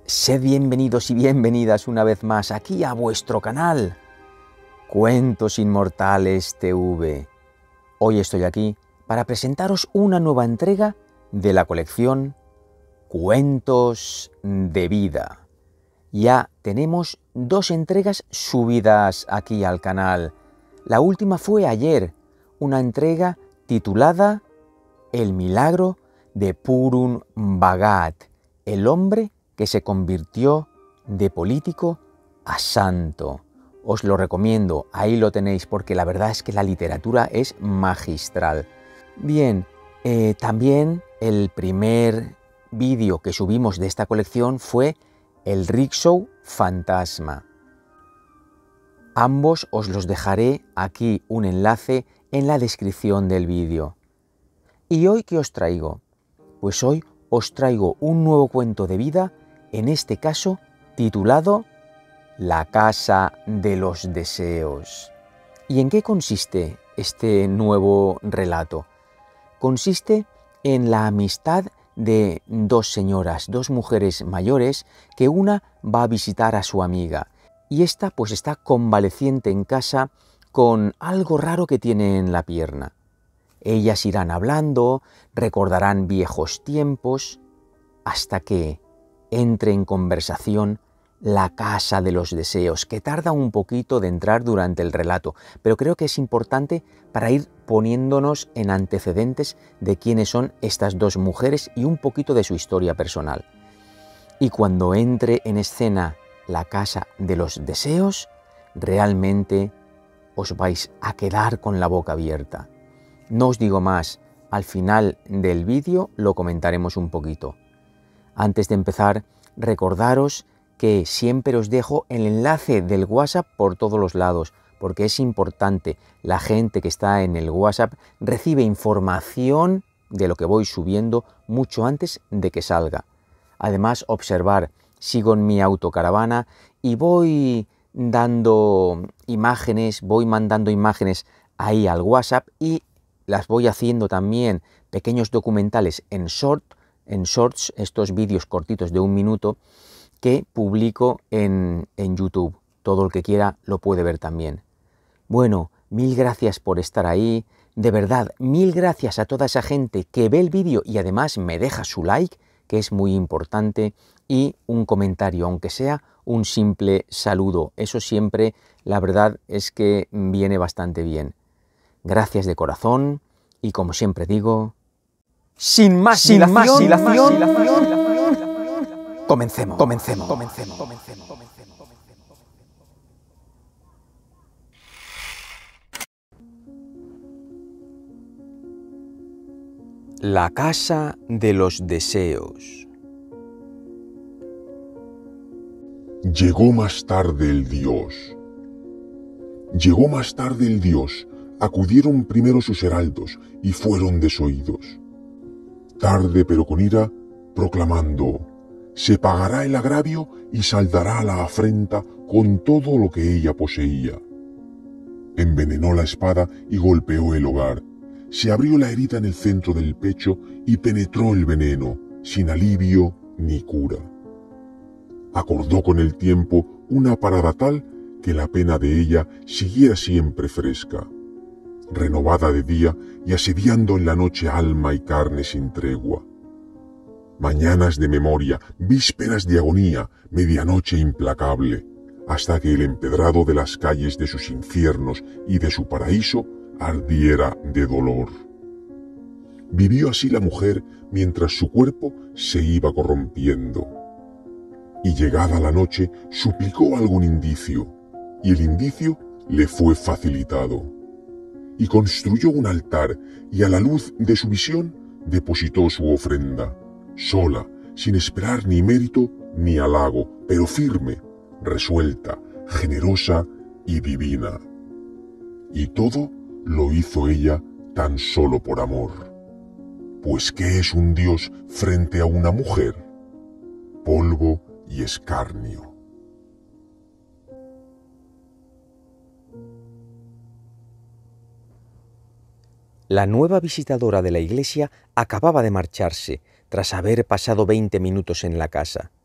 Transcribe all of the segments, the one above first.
Sed bienvenidos y bienvenidas una vez más aquí a vuestro canal, Cuentos Inmortales TV. Hoy estoy aquí para presentaros una nueva entrega de la colección Cuentos de Vida. Ya tenemos 2 entregas subidas aquí al canal. La última fue ayer, una entrega titulada El milagro de Purun Bhagat, el hombre que se convirtió de político a santo. Os lo recomiendo, ahí lo tenéis, porque la verdad es que la literatura es magistral. Bien, también el primer vídeo que subimos de esta colección fue el Rickshaw Fantasma. Ambos os los dejaré aquí un enlace en la descripción del vídeo. ¿Y hoy qué os traigo? Pues hoy os traigo un nuevo cuento de vida, en este caso titulado La Casa de los Deseos. ¿Y en qué consiste este nuevo relato? Consiste en la amistad de 2 señoras, 2 mujeres mayores, que una va a visitar a su amiga y esta pues está convaleciente en casa con algo raro que tiene en la pierna. Ellas irán hablando, recordarán viejos tiempos, hasta que entre en conversación la Casa de los Deseos, que tarda un poquito de entrar durante el relato, pero creo que es importante para ir poniéndonos en antecedentes de quiénes son estas 2 mujeres y un poquito de su historia personal. Y cuando entre en escena la Casa de los Deseos, realmente os vais a quedar con la boca abierta. No os digo más, al final del vídeo lo comentaremos un poquito. Antes de empezar, recordaros que siempre os dejo el enlace del WhatsApp por todos los lados, porque es importante. La gente que está en el WhatsApp recibe información de lo que voy subiendo mucho antes de que salga. Además, observar, sigo en mi autocaravana y voy dando imágenes, voy mandando imágenes ahí al WhatsApp y las voy haciendo también pequeños documentales en shorts, estos vídeos cortitos de 1 minuto que publico en YouTube. Todo el que quiera lo puede ver también. Bueno, mil gracias por estar ahí. De verdad, mil gracias a toda esa gente que ve el vídeo y además me deja su like, que es muy importante, y un comentario, aunque sea un simple saludo. Eso siempre, la verdad, es que viene bastante bien. Gracias de corazón y, como siempre digo, sin más dilación, comencemos. La Casa de los Deseos. Llegó más tarde el dios. Llegó más tarde el dios. Acudieron primero sus heraldos y fueron desoídos. Tarde pero con ira, proclamando: se pagará el agravio y saldará la afrenta con todo lo que ella poseía. Envenenó la espada y golpeó el hogar. Se abrió la herida en el centro del pecho y penetró el veneno, sin alivio ni cura. Acordó con el tiempo una parada tal que la pena de ella siguiera siempre fresca, renovada de día y asediando en la noche alma y carne sin tregua. Mañanas de memoria, vísperas de agonía, medianoche implacable, hasta que el empedrado de las calles de sus infiernos y de su paraíso ardiera de dolor. Vivió así la mujer mientras su cuerpo se iba corrompiendo. Y llegada la noche suplicó algún indicio, y el indicio le fue facilitado. Y construyó un altar, y a la luz de su visión depositó su ofrenda, sola, sin esperar ni mérito ni halago, pero firme, resuelta, generosa y divina. Y todo lo hizo ella tan solo por amor. Pues ¿qué es un dios frente a una mujer? Polvo y escarnio. La nueva visitadora de la iglesia acababa de marcharse, tras haber pasado 20 minutos en la casa.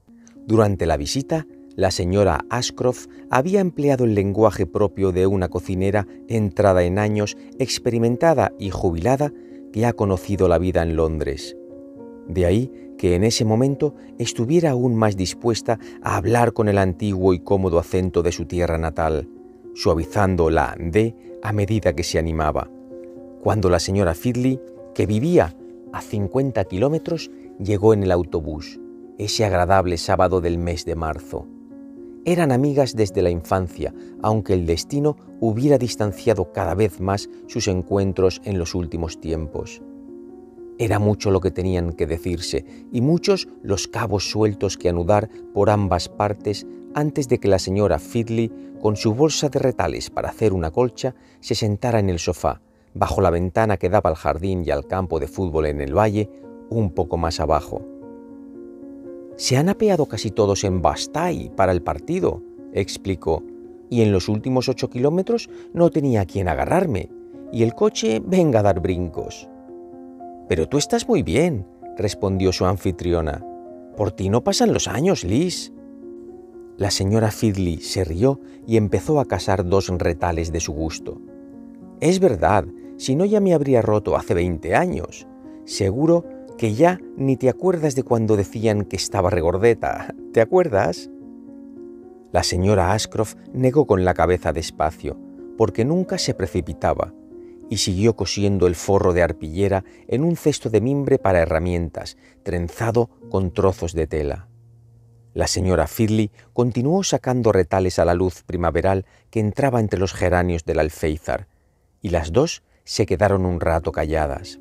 Durante la visita, la señora Ashcroft había empleado el lenguaje propio de una cocinera entrada en años, experimentada y jubilada, que ha conocido la vida en Londres. De ahí que en ese momento estuviera aún más dispuesta a hablar con el antiguo y cómodo acento de su tierra natal, suavizando la D a medida que se animaba. Cuando la señora Findlay, que vivía a 50 kilómetros, llegó en el autobús, ese agradable sábado del mes de marzo. Eran amigas desde la infancia, aunque el destino hubiera distanciado cada vez más sus encuentros en los últimos tiempos. Era mucho lo que tenían que decirse y muchos los cabos sueltos que anudar por ambas partes antes de que la señora Findlay, con su bolsa de retales para hacer una colcha, se sentara en el sofá, bajo la ventana que daba al jardín y al campo de fútbol en el valle, un poco más abajo. «Se han apeado casi todos en Bastille para el partido», explicó, «y en los últimos 8 kilómetros no tenía a quien agarrarme, y el coche venga a dar brincos». «Pero tú estás muy bien», respondió su anfitriona. «Por ti no pasan los años, Liz». La señora Findlay se rió y empezó a casar 2 retales de su gusto. «Es verdad, si no ya me habría roto hace 20 años. Seguro que ya ni te acuerdas de cuando decían que estaba regordeta. ¿Te acuerdas?». La señora Ashcroft negó con la cabeza despacio, porque nunca se precipitaba, y siguió cosiendo el forro de arpillera en un cesto de mimbre para herramientas, trenzado con trozos de tela. La señora Findlay continuó sacando retales a la luz primaveral que entraba entre los geranios del alféizar, y las 2 se quedaron un rato calladas.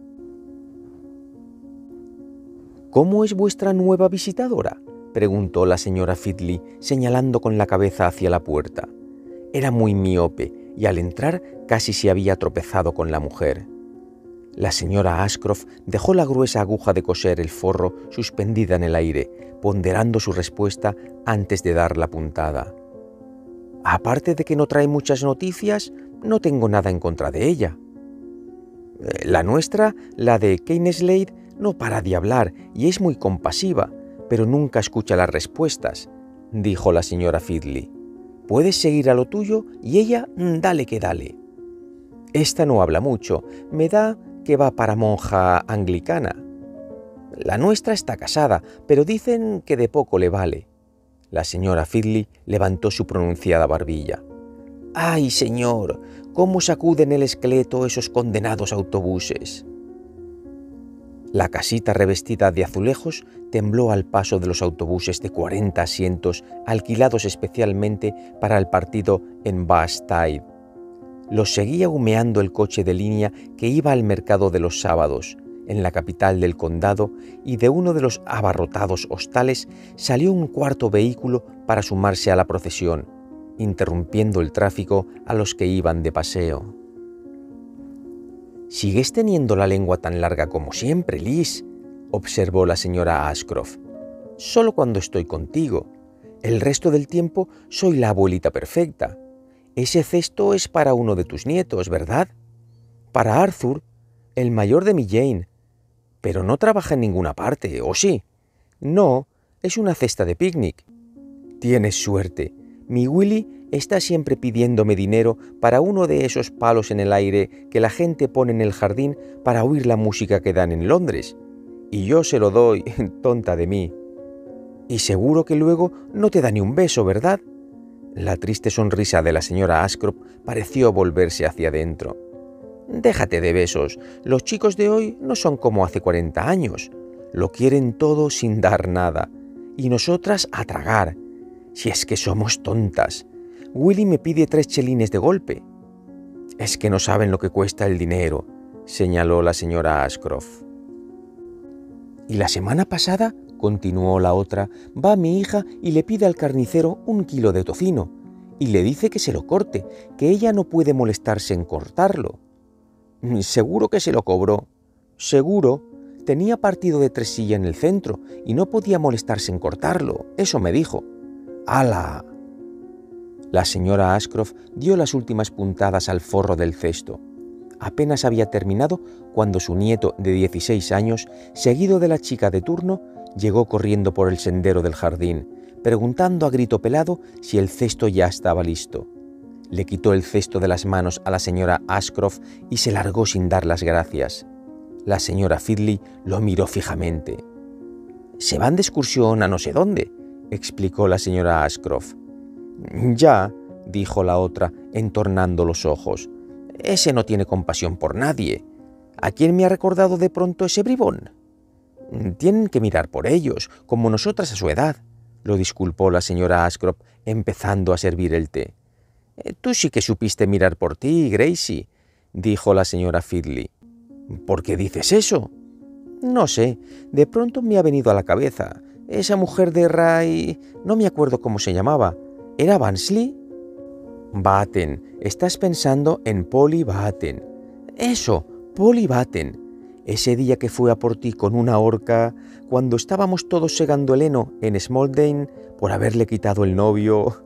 «¿Cómo es vuestra nueva visitadora?», preguntó la señora Findlay, señalando con la cabeza hacia la puerta. Era muy miope y al entrar casi se había tropezado con la mujer. La señora Ashcroft dejó la gruesa aguja de coser el forro suspendida en el aire, ponderando su respuesta antes de dar la puntada. «Aparte de que no trae muchas noticias, no tengo nada en contra de ella. La nuestra, la de Keyneslade, no para de hablar y es muy compasiva, pero nunca escucha las respuestas», dijo la señora Findlay. «Puedes seguir a lo tuyo y ella, dale que dale. Esta no habla mucho, me da que va para monja anglicana. La nuestra está casada, pero dicen que de poco le vale». La señora Findlay levantó su pronunciada barbilla. «¡Ay, señor! ¿Cómo sacuden el esqueleto esos condenados autobuses?». La casita revestida de azulejos tembló al paso de los autobuses de 40 asientos alquilados especialmente para el partido en Bastille. Los seguía humeando el coche de línea que iba al mercado de los sábados, en la capital del condado, y de uno de los abarrotados hostales salió un 4.º vehículo para sumarse a la procesión, interrumpiendo el tráfico a los que iban de paseo. «Sigues teniendo la lengua tan larga como siempre, Liz», observó la señora Ashcroft. «Solo cuando estoy contigo. El resto del tiempo soy la abuelita perfecta. Ese cesto es para uno de tus nietos, ¿verdad? Para Arthur, el mayor de mi Jane. Pero no trabaja en ninguna parte, ¿o sí? No, es una cesta de picnic. Tienes suerte. Mi Willy está siempre pidiéndome dinero para uno de esos palos en el aire que la gente pone en el jardín para oír la música que dan en Londres. Y yo se lo doy, tonta de mí. Y seguro que luego no te da ni un beso, ¿verdad?». La triste sonrisa de la señora Ashcroft pareció volverse hacia adentro. «Déjate de besos. Los chicos de hoy no son como hace 40 años. Lo quieren todo sin dar nada. Y nosotras a tragar. Si es que somos tontas. Willy me pide 3 chelines de golpe». «Es que no saben lo que cuesta el dinero», señaló la señora Ashcroft. «Y la semana pasada», continuó la otra, «va mi hija y le pide al carnicero 1 kilo de tocino, y le dice que se lo corte, que ella no puede molestarse en cortarlo». «Seguro que se lo cobró». «Seguro. Tenía partido de tresilla en el centro y no podía molestarse en cortarlo, eso me dijo». «¡Hala!». La señora Ashcroft dio las últimas puntadas al forro del cesto. Apenas había terminado cuando su nieto de 16 años, seguido de la chica de turno, llegó corriendo por el sendero del jardín, preguntando a grito pelado si el cesto ya estaba listo. Le quitó el cesto de las manos a la señora Ashcroft y se largó sin dar las gracias. La señora Findlay lo miró fijamente. «¿Se van de excursión a no sé dónde?», explicó la señora Ashcroft. «Ya», dijo la otra, entornando los ojos. «Ese no tiene compasión por nadie. ¿A quién me ha recordado de pronto ese bribón?». «Tienen que mirar por ellos, como nosotras a su edad», lo disculpó la señora Ashcroft, empezando a servir el té. «Tú sí que supiste mirar por ti, Gracie», dijo la señora Findlay. «¿Por qué dices eso?». «No sé, de pronto me ha venido a la cabeza. Esa mujer de Ray... no me acuerdo cómo se llamaba. ¿Era Bansley?». «Batten. Estás pensando en Polly Batten». «Eso, Polly Batten. Ese día que fue a por ti con una horca, cuando estábamos todos segando el heno en Smaldene por haberle quitado el novio».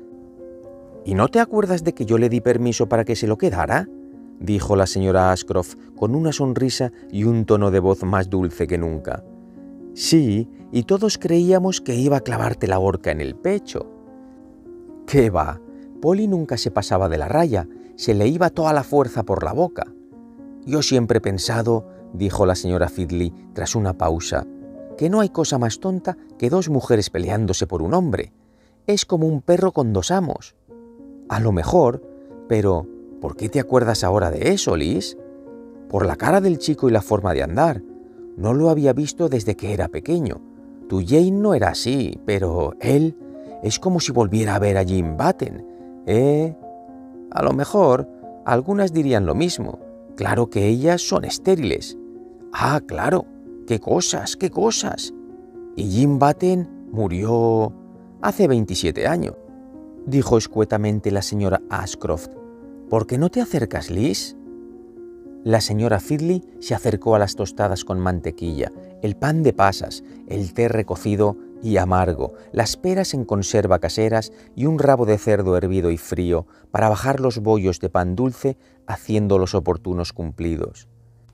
«¿Y no te acuerdas de que yo le di permiso para que se lo quedara?», dijo la señora Ashcroft con una sonrisa y un tono de voz más dulce que nunca. «Sí, y todos creíamos que iba a clavarte la horca en el pecho». «¿Qué va? Polly nunca se pasaba de la raya, se le iba toda la fuerza por la boca». «Yo siempre he pensado», dijo la señora Findlay tras una pausa, «que no hay cosa más tonta que dos mujeres peleándose por un hombre. Es como un perro con dos amos». «A lo mejor, pero ¿por qué te acuerdas ahora de eso, Liz?». «Por la cara del chico y la forma de andar. No lo había visto desde que era pequeño. Tu Jane no era así, pero él es como si volviera a ver a Jim Batten, ¿eh?». «A lo mejor, algunas dirían lo mismo. Claro que ellas son estériles». «Ah, claro. ¡Qué cosas, qué cosas!». «Y Jim Batten murió hace 27 años», dijo escuetamente la señora Ashcroft. «¿Por qué no te acercas, Liz?». La señora Findlay se acercó a las tostadas con mantequilla, el pan de pasas, el té recocido y amargo, las peras en conserva caseras y un rabo de cerdo hervido y frío para bajar los bollos de pan dulce haciendo los oportunos cumplidos.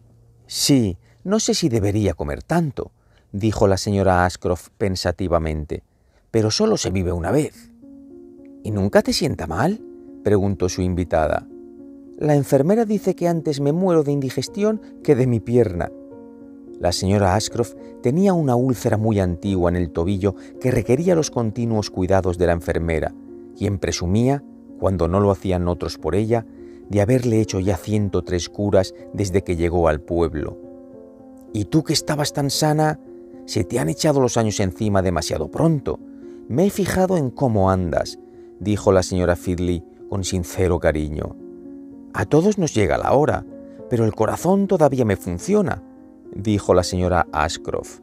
«Sí, no sé si debería comer tanto», dijo la señora Ashcroft pensativamente, «pero solo se vive una vez». «¿Y nunca te sienta mal?», preguntó su invitada. «La enfermera dice que antes me muero de indigestión que de mi pierna». La señora Ashcroft tenía una úlcera muy antigua en el tobillo que requería los continuos cuidados de la enfermera, quien presumía, cuando no lo hacían otros por ella, de haberle hecho ya 103 curas desde que llegó al pueblo. «¿Y tú que estabas tan sana? Se te han echado los años encima demasiado pronto. Me he fijado en cómo andas», dijo la señora Findlay con sincero cariño. «A todos nos llega la hora, pero el corazón todavía me funciona», dijo la señora Ashcroft.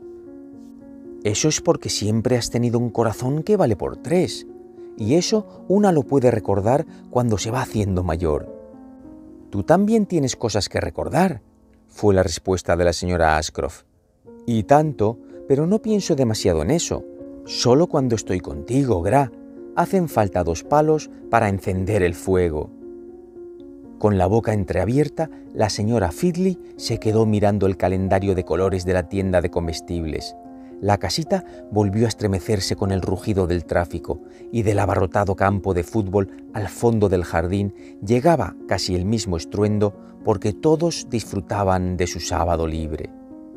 «Eso es porque siempre has tenido un corazón que vale por 3, y eso una lo puede recordar cuando se va haciendo mayor». «Tú también tienes cosas que recordar», fue la respuesta de la señora Ashcroft. «Y tanto, pero no pienso demasiado en eso. Solo cuando estoy contigo, Gra. Hacen falta 2 palos para encender el fuego». Con la boca entreabierta, la señora Findlay se quedó mirando el calendario de colores de la tienda de comestibles. La casita volvió a estremecerse con el rugido del tráfico y del abarrotado campo de fútbol al fondo del jardín llegaba casi el mismo estruendo porque todos disfrutaban de su sábado libre.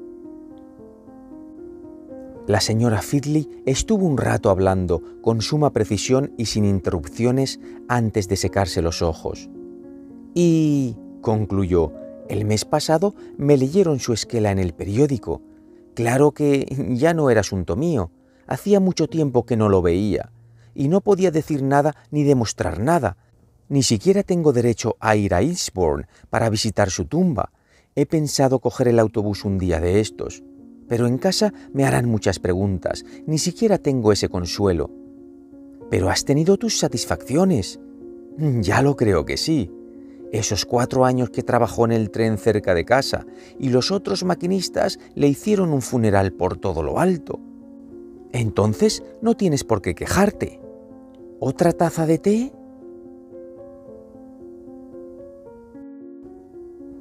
La señora Findlay estuvo un rato hablando con suma precisión y sin interrupciones antes de secarse los ojos. «Y», concluyó, «el mes pasado me leyeron su esquela en el periódico. Claro que ya no era asunto mío. Hacía mucho tiempo que no lo veía. Y no podía decir nada ni demostrar nada. Ni siquiera tengo derecho a ir a Eastbourne para visitar su tumba. He pensado coger el autobús un día de estos. Pero en casa me harán muchas preguntas. Ni siquiera tengo ese consuelo». «Pero has tenido tus satisfacciones». «Ya lo creo que sí. Esos 4 años que trabajó en el tren cerca de casa y los otros maquinistas le hicieron un funeral por todo lo alto. Entonces no tienes por qué quejarte. ¿Otra taza de té?».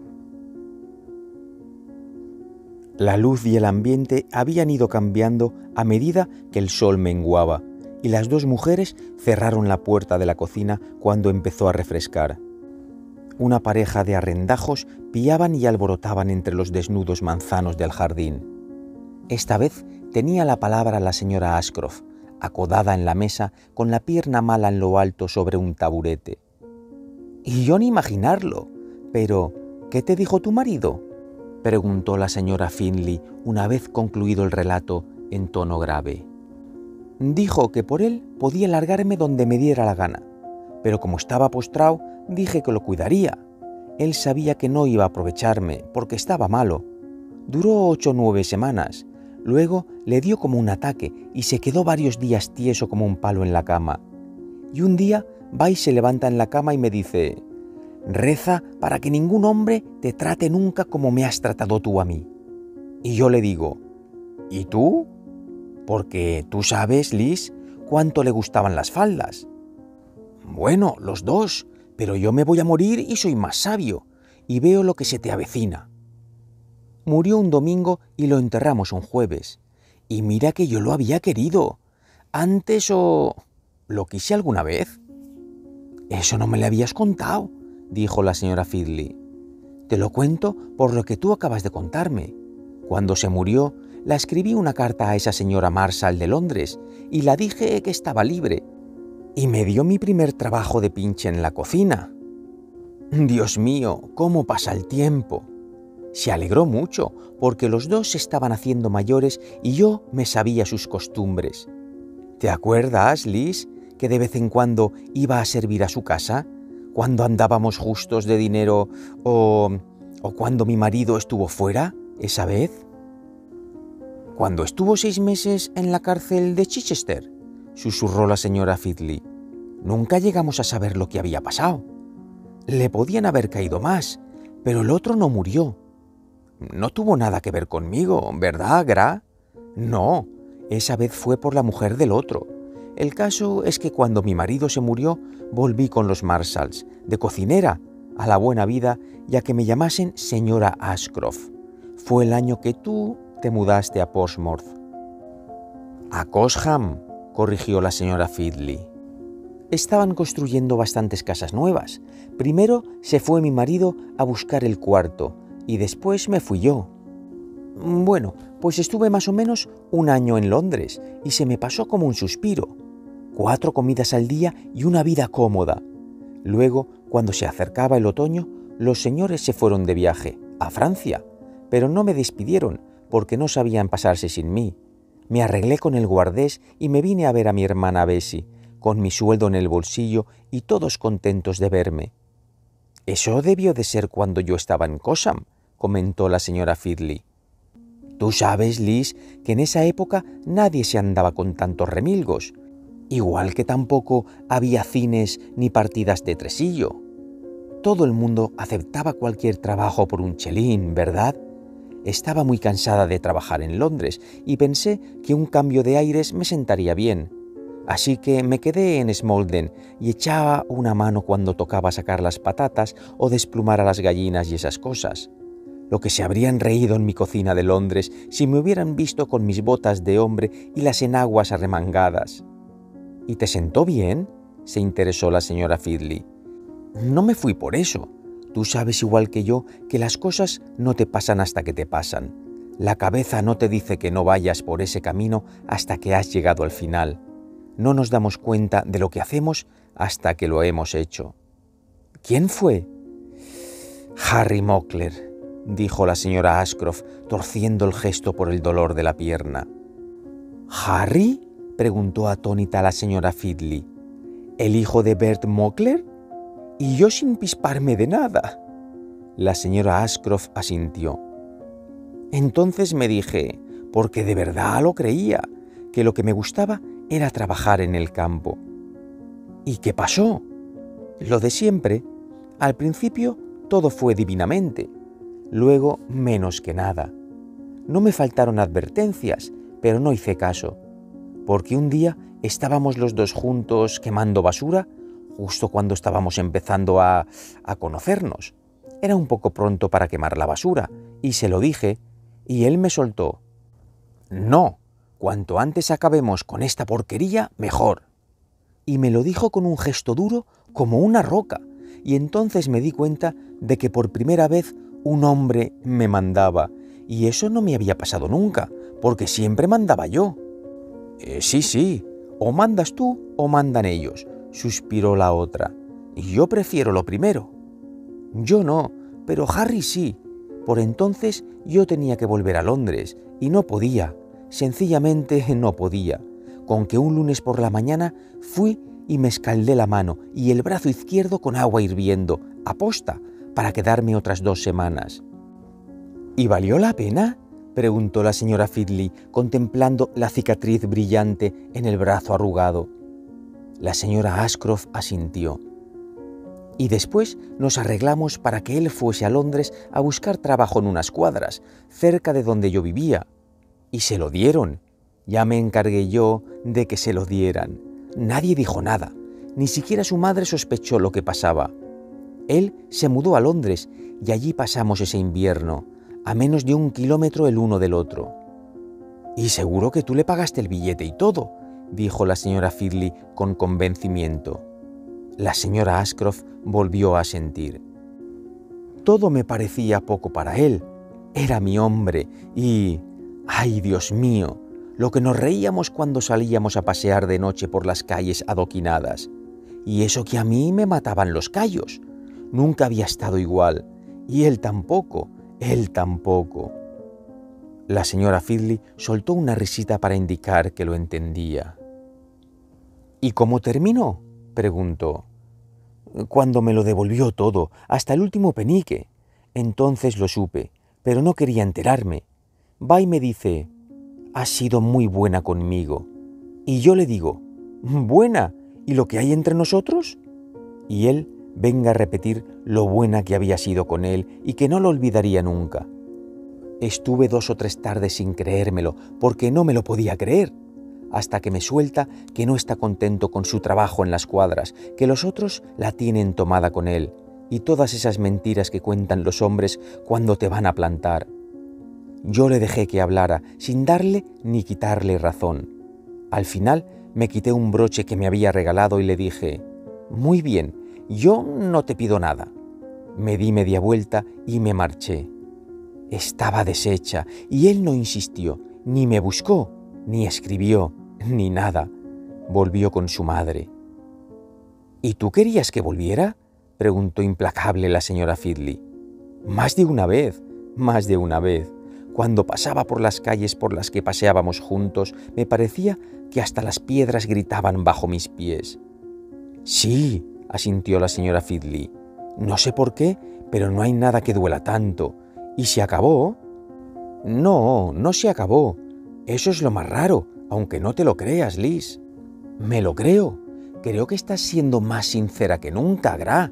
La luz y el ambiente habían ido cambiando a medida que el sol menguaba, y las dos mujeres cerraron la puerta de la cocina cuando empezó a refrescar. Una pareja de arrendajos piaban y alborotaban entre los desnudos manzanos del jardín. Esta vez tenía la palabra la señora Ashcroft, acodada en la mesa con la pierna mala en lo alto sobre un taburete. «Y yo ni imaginarlo, pero ¿qué te dijo tu marido?», preguntó la señora Findlay una vez concluido el relato en tono grave. «Dijo que por él podía largarme donde me diera la gana, pero como estaba postrado, dije que lo cuidaría. Él sabía que no iba a aprovecharme porque estaba malo. Duró 8 o 9 semanas. Luego le dio como un ataque y se quedó varios días tieso como un palo en la cama. Y un día va y se levanta en la cama y me dice: «Reza para que ningún hombre te trate nunca como me has tratado tú a mí». Y yo le digo: «¿Y tú? Porque tú sabes, Liz, cuánto le gustaban las faldas». «Bueno, los dos, pero yo me voy a morir y soy más sabio, y veo lo que se te avecina». Murió un domingo y lo enterramos un jueves. Y mira que yo lo había querido. Antes ¿lo quise alguna vez? «Eso no me lo habías contado», dijo la señora Findlay. «Te lo cuento por lo que tú acabas de contarme. Cuando se murió, la escribí una carta a esa señora Marshall de Londres y la dije que estaba libre. Y me dio mi primer trabajo de pinche en la cocina. Dios mío, cómo pasa el tiempo». Se alegró mucho porque los dos se estaban haciendo mayores y yo me sabía sus costumbres. ¿Te acuerdas, Liz, que de vez en cuando iba a servir a su casa? Cuando andábamos justos de dinero o cuando mi marido estuvo fuera, esa vez. «Cuando estuvo 6 meses en la cárcel de Chichester», susurró la señora Findlay. «Nunca llegamos a saber lo que había pasado. Le podían haber caído más, pero el otro no murió. No tuvo nada que ver conmigo, ¿verdad, Gra? No, esa vez fue por la mujer del otro. El caso es que cuando mi marido se murió, volví con los Marshalls, de cocinera, a la buena vida y a que me llamasen señora Ashcroft. Fue el año que tú te mudaste a Portsmouth». «A Cosham», corrigió la señora Findlay. «Estaban construyendo bastantes casas nuevas. Primero se fue mi marido a buscar el cuarto y después me fui yo. Bueno, pues estuve más o menos 1 año en Londres y se me pasó como un suspiro. 4 comidas al día y una vida cómoda. Luego, cuando se acercaba el otoño, los señores se fueron de viaje a Francia, pero no me despidieron porque no sabían pasarse sin mí. Me arreglé con el guardés y me vine a ver a mi hermana Bessie, con mi sueldo en el bolsillo y todos contentos de verme». «Eso debió de ser cuando yo estaba en Cosham», comentó la señora Findlay. «Tú sabes, Liz, que en esa época nadie se andaba con tantos remilgos, igual que tampoco había cines ni partidas de tresillo. Todo el mundo aceptaba cualquier trabajo por un chelín, ¿verdad? Estaba muy cansada de trabajar en Londres y pensé que un cambio de aires me sentaría bien. Así que me quedé en Smolden y echaba una mano cuando tocaba sacar las patatas o desplumar a las gallinas y esas cosas. Lo que se habrían reído en mi cocina de Londres si me hubieran visto con mis botas de hombre y las enaguas arremangadas». «¿Y te sentó bien?», se interesó la señora Findlay. «No me fui por eso. Tú sabes igual que yo que las cosas no te pasan hasta que te pasan. La cabeza no te dice que no vayas por ese camino hasta que has llegado al final. No nos damos cuenta de lo que hacemos hasta que lo hemos hecho». «¿Quién fue?». «Harry Mockler», dijo la señora Ashcroft, torciendo el gesto por el dolor de la pierna. «¿Harry?», preguntó atónita la señora Findlay. «¿El hijo de Bert Mockler? Y yo sin pisparme de nada». La señora Ashcroft asintió. Entonces me dije, porque de verdad lo creía, que lo que me gustaba era trabajar en el campo. ¿Y qué pasó? Lo de siempre. Al principio todo fue divinamente, luego menos que nada. No me faltaron advertencias, pero no hice caso, porque un día estábamos los dos juntos quemando basura, justo cuando estábamos empezando a conocernos. Era un poco pronto para quemar la basura, y se lo dije, Y él me soltó: «No, cuanto antes acabemos con esta porquería, mejor». Y me lo dijo con un gesto duro como una roca, y entonces me di cuenta de que por primera vez un hombre me mandaba, y eso no me había pasado nunca, porque siempre mandaba yo. Sí, o mandas tú o mandan ellos», suspiró la otra, «y yo prefiero lo primero». Yo no, pero Harry sí. Por entonces yo tenía que volver a Londres, y no podía, sencillamente no podía, con que un lunes por la mañana fui y me escaldé la mano y el brazo izquierdo con agua hirviendo, aposta, para quedarme otras 2 semanas. ¿Y valió la pena?, preguntó la señora Findlay, contemplando la cicatriz brillante en el brazo arrugado. La señora Ashcroft asintió. Y después nos arreglamos para que él fuese a Londres a buscar trabajo en unas cuadras, cerca de donde yo vivía. Y se lo dieron. Ya me encargué yo de que se lo dieran. Nadie dijo nada, ni siquiera su madre sospechó lo que pasaba. Él se mudó a Londres y allí pasamos ese invierno, a menos de 1 kilómetro el uno del otro. «Y seguro que tú le pagaste el billete y todo», dijo la señora Findlay con convencimiento. La señora Ashcroft volvió a asentir. Todo me parecía poco para él. Era mi hombre y... ¡ay, Dios mío!, lo que nos reíamos cuando salíamos a pasear de noche por las calles adoquinadas. Y eso que a mí me mataban los callos. Nunca había estado igual. Y él tampoco. La señora Findlay soltó una risita para indicar que lo entendía. «¿Y cómo terminó?», preguntó. «Cuando me lo devolvió todo, hasta el último penique. Entonces lo supe, pero no quería enterarme. Va y me dice: «Has sido muy buena conmigo». Y yo le digo: «¿Buena? ¿Y lo que hay entre nosotros?». Y él venga a repetir lo buena que había sido con él y que no lo olvidaría nunca. Estuve 2 o 3 tardes sin creérmelo, porque no me lo podía creer, hasta que me suelta que no está contento con su trabajo en las cuadras, que los otros la tienen tomada con él, y todas esas mentiras que cuentan los hombres cuando te van a plantar. Yo le dejé que hablara, sin darle ni quitarle razón. Al final me quité un broche que me había regalado y le dije: «Muy bien, yo no te pido nada». Me di media vuelta y me marché. Estaba deshecha, y él no insistió, ni me buscó, ni escribió, ni nada. Volvió con su madre. «¿Y tú querías que volviera?», preguntó implacable la señora Findlay. Más de una vez. Cuando pasaba por las calles por las que paseábamos juntos, me parecía que hasta las piedras gritaban bajo mis pies. «Sí», asintió la señora Findlay. «No sé por qué, pero no hay nada que duela tanto. ¿Y se acabó?». «No, no se acabó. Eso es lo más raro, aunque no te lo creas, Liz». «Me lo creo. Creo que estás siendo más sincera que nunca, Gra».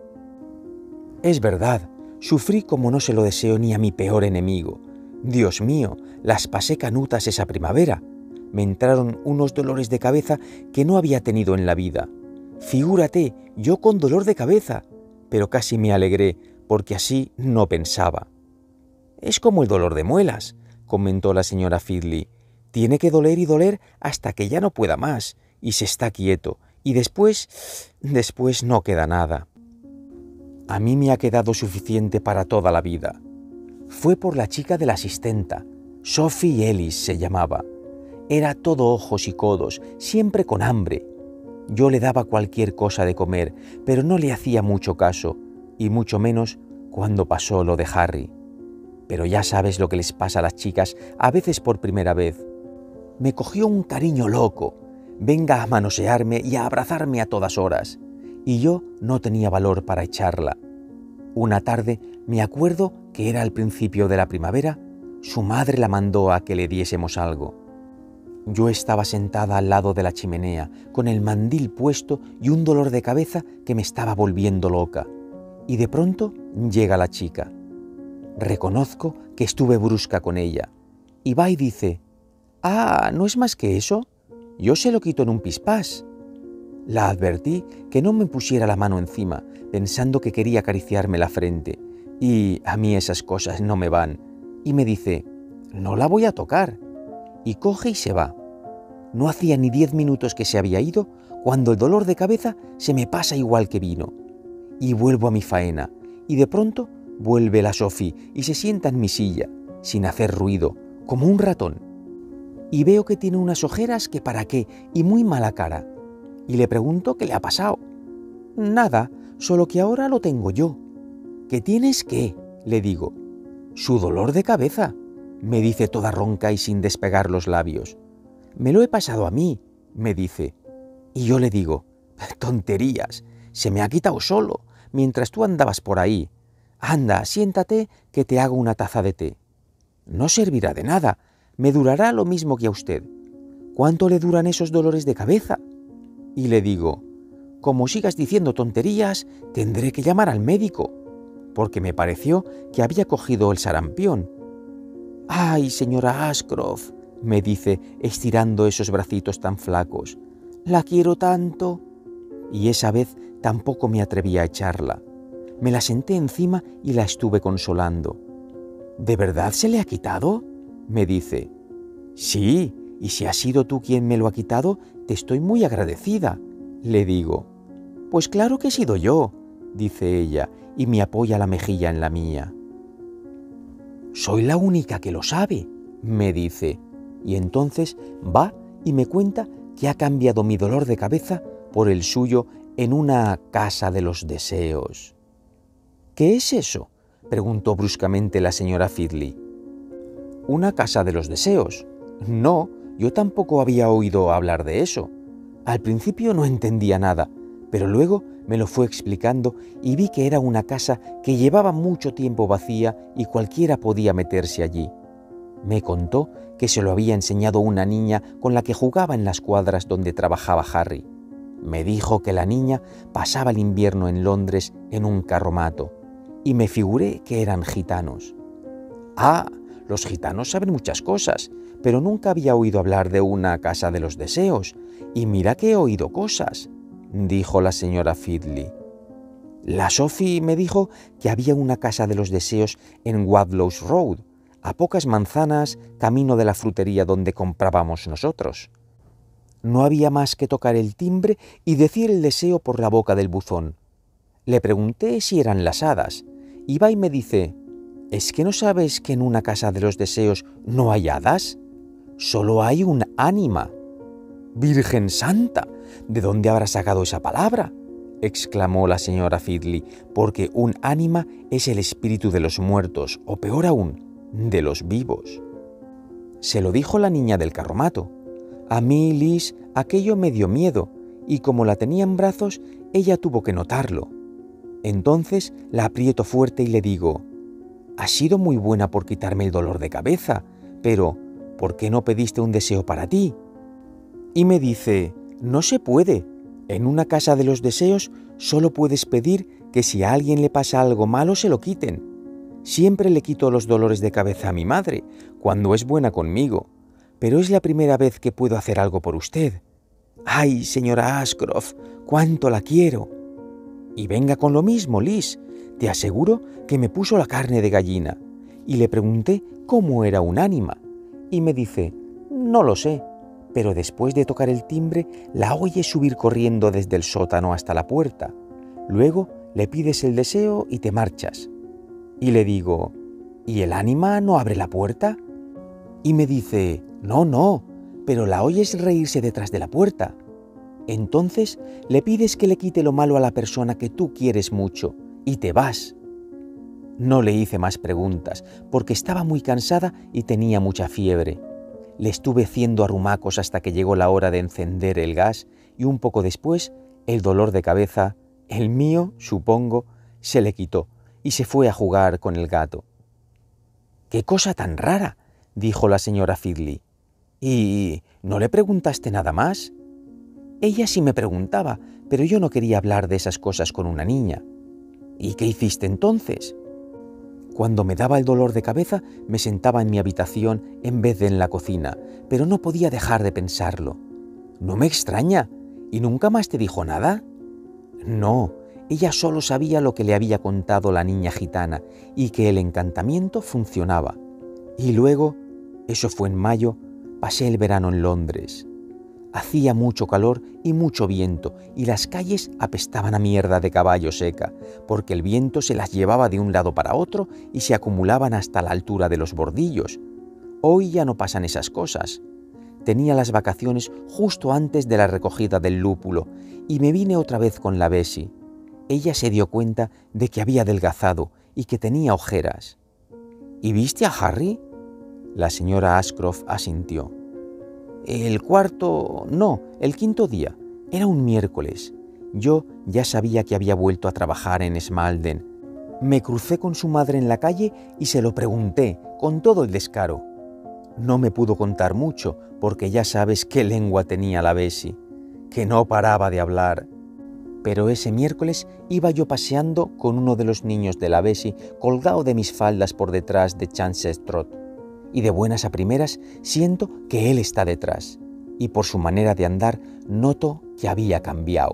«Es verdad. Sufrí como no se lo deseo ni a mi peor enemigo. Dios mío, las pasé canutas esa primavera. Me entraron unos dolores de cabeza que no había tenido en la vida. Figúrate, yo con dolor de cabeza, pero casi me alegré, porque así no pensaba». «Es como el dolor de muelas», comentó la señora Findlay. «Tiene que doler y doler hasta que ya no pueda más, y se está quieto, y después no queda nada. A mí me ha quedado suficiente para toda la vida». Fue por la chica de la asistenta, Sophie Ellis se llamaba. Era todo ojos y codos, siempre con hambre. Yo le daba cualquier cosa de comer, pero no le hacía mucho caso, y mucho menos cuando pasó lo de Harry. Pero ya sabes lo que les pasa a las chicas, a veces por primera vez. Me cogió un cariño loco, venga a manosearme y a abrazarme a todas horas, y yo no tenía valor para echarla. Una tarde, me acuerdo que era al principio de la primavera, su madre la mandó a que le diésemos algo. Yo estaba sentada al lado de la chimenea, con el mandil puesto y un dolor de cabeza que me estaba volviendo loca, y de pronto llega la chica. Reconozco que estuve brusca con ella, y va y dice: «Ah, ¿no es más que eso? Yo se lo quito en un pispás». La advertí que no me pusiera la mano encima, pensando que quería acariciarme la frente, y a mí esas cosas no me van, y me dice: no la voy a tocar. Y coge y se va. No hacía ni 10 minutos que se había ido cuando el dolor de cabeza se me pasa igual que vino. Y vuelvo a mi faena, y de pronto vuelve la Sophie y se sienta en mi silla, sin hacer ruido, como un ratón. Y veo que tiene unas ojeras que para qué, y muy mala cara. Y le pregunto qué le ha pasado. Nada, solo que ahora lo tengo yo. ¿Qué tienes qué?, le digo. Su dolor de cabeza, me dice toda ronca y sin despegar los labios. Me lo he pasado a mí, me dice. Y yo le digo, tonterías, se me ha quitado solo, mientras tú andabas por ahí. Anda, siéntate que te hago una taza de té. No servirá de nada, me durará lo mismo que a usted. ¿Cuánto le duran esos dolores de cabeza? Y le digo, como sigas diciendo tonterías, tendré que llamar al médico, porque me pareció que había cogido el sarampión. ¡Ay, señora Ashcroft!, me dice, estirando esos bracitos tan flacos. ¡La quiero tanto! Y esa vez tampoco me atreví a echarla. Me la senté encima y la estuve consolando. ¿De verdad se le ha quitado?, me dice. Sí, y si has sido tú quien me lo ha quitado, te estoy muy agradecida, le digo. Pues claro que he sido yo, dice ella, y me apoya la mejilla en la mía. Soy la única que lo sabe, me dice, y entonces va y me cuenta que ha cambiado mi dolor de cabeza por el suyo en una casa de los deseos. ¿Qué es eso?, preguntó bruscamente la señora Findlay. ¿Una casa de los deseos? No, yo tampoco había oído hablar de eso. Al principio no entendía nada, pero luego me lo fue explicando y vi que era una casa que llevaba mucho tiempo vacía y cualquiera podía meterse allí. Me contó que se lo había enseñado una niña con la que jugaba en las cuadras donde trabajaba Harry. Me dijo que la niña pasaba el invierno en Londres en un carromato, y me figuré que eran gitanos. Ah, los gitanos saben muchas cosas, pero nunca había oído hablar de una casa de los deseos, y mira que he oído cosas, dijo la señora Findlay. La Sophie me dijo que había una casa de los deseos en Wadlows Road, a pocas manzanas camino de la frutería donde comprábamos nosotros. No había más que tocar el timbre y decir el deseo por la boca del buzón. Le pregunté si eran las hadas, y va y me dice, ¿es que no sabes que en una casa de los deseos no hay hadas? Solo hay un ánima. ¡Virgen Santa! ¿De dónde habrá sacado esa palabra?, exclamó la señora Findlay, porque un ánima es el espíritu de los muertos, o peor aún, de los vivos. Se lo dijo la niña del carromato. A mí, Liz, aquello me dio miedo, y como la tenía en brazos, ella tuvo que notarlo. Entonces la aprieto fuerte y le digo, «Has sido muy buena por quitarme el dolor de cabeza, pero ¿por qué no pediste un deseo para ti?». Y me dice, «No se puede. En una casa de los deseos solo puedes pedir que si a alguien le pasa algo malo se lo quiten. Siempre le quito los dolores de cabeza a mi madre, cuando es buena conmigo, pero es la primera vez que puedo hacer algo por usted. ¡Ay, señora Ashcroft, cuánto la quiero! Y venga con lo mismo, Liz, te aseguro que me puso la carne de gallina, y le pregunté cómo era un ánima, y me dice, no lo sé, pero después de tocar el timbre la oyes subir corriendo desde el sótano hasta la puerta. Luego le pides el deseo y te marchas. Y le digo, ¿y el ánima no abre la puerta? Y me dice, no, pero la oyes reírse detrás de la puerta. Entonces le pides que le quite lo malo a la persona que tú quieres mucho y te vas. No le hice más preguntas porque estaba muy cansada y tenía mucha fiebre. Le estuve haciendo arrumacos hasta que llegó la hora de encender el gas y un poco después el dolor de cabeza, el mío, supongo, se le quitó y se fue a jugar con el gato. «¡Qué cosa tan rara!», dijo la señora Findlay. «¿Y no le preguntaste nada más?». Ella sí me preguntaba, pero yo no quería hablar de esas cosas con una niña. «¿Y qué hiciste entonces?». Cuando me daba el dolor de cabeza, me sentaba en mi habitación en vez de en la cocina, pero no podía dejar de pensarlo. «No me extraña. ¿Y nunca más te dijo nada?». «No, ella solo sabía lo que le había contado la niña gitana y que el encantamiento funcionaba. Y luego Eso fue en mayo, pasé el verano en Londres. Hacía mucho calor y mucho viento, y las calles apestaban a mierda de caballo seca, porque el viento se las llevaba de un lado para otro y se acumulaban hasta la altura de los bordillos. Hoy ya no pasan esas cosas. Tenía las vacaciones justo antes de la recogida del lúpulo y me vine otra vez con la Bessie. Ella se dio cuenta de que había adelgazado y que tenía ojeras. ¿Y viste a Harry? La señora Ashcroft asintió. El quinto día. Era un miércoles. Yo ya sabía que había vuelto a trabajar en Smalden. Me crucé con su madre en la calle y se lo pregunté con todo el descaro. No me pudo contar mucho, porque ya sabes qué lengua tenía la Bessie, que no paraba de hablar. Pero ese miércoles iba yo paseando con uno de los niños de la Bessie colgado de mis faldas por detrás de Chances Trot, y de buenas a primeras siento que él está detrás, y por su manera de andar noto que había cambiado.